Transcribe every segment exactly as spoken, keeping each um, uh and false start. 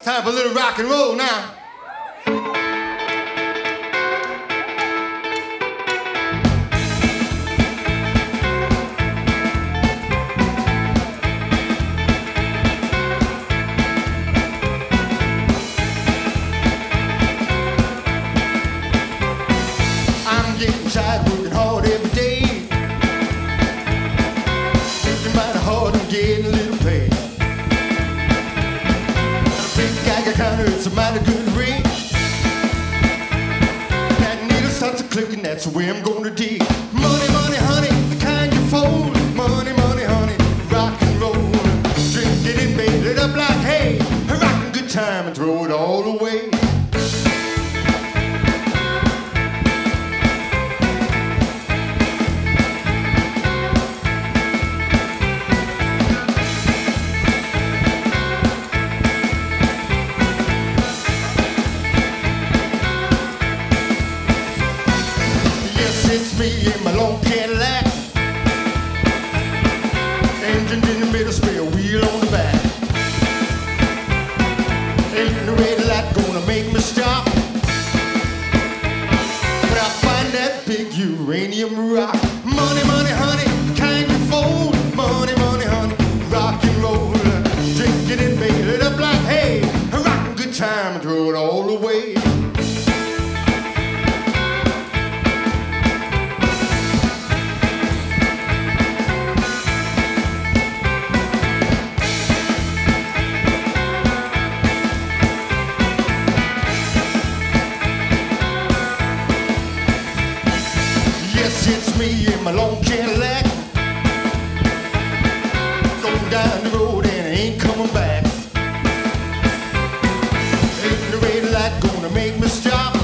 Time for a little rock and roll now. I'm getting tired, working hard every day. Working mighty hard and getting a little pay. Counter, it's a mighty good rate. That needle starts a clicking, that's the way I'm gonna dig. Money, money, honey, the kind you fold. Money, money, honey, rock and roll. Drink it and bake it up like hay. A rockin' good time and throw it all away. It's me in my long Cadillac. Engine in the middle, spare wheel on the back. Ain't the red light gonna make me stop. But I find that big uranium rock. Money, money, honey, kind you fold. Money, money, honey, rock and roll. Drink it and bake it up like hay. A rockin' good time and throw it all away. Yes, it's me in my long Cadillac. Going down the road and I ain't coming back. Ain't the red light gonna make me stop.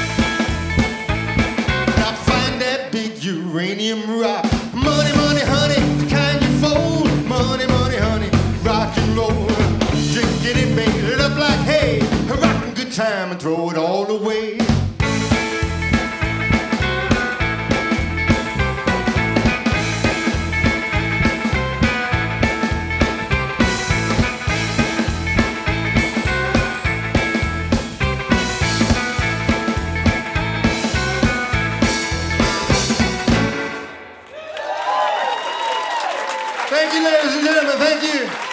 I find that big uranium rock. Money, money, honey, the kind you fold. Money, money, honey, rock and roll. Drink it and bake it up like hay. A rockin' good time and throw it all away. Thank you, ladies and gentlemen. Thank you.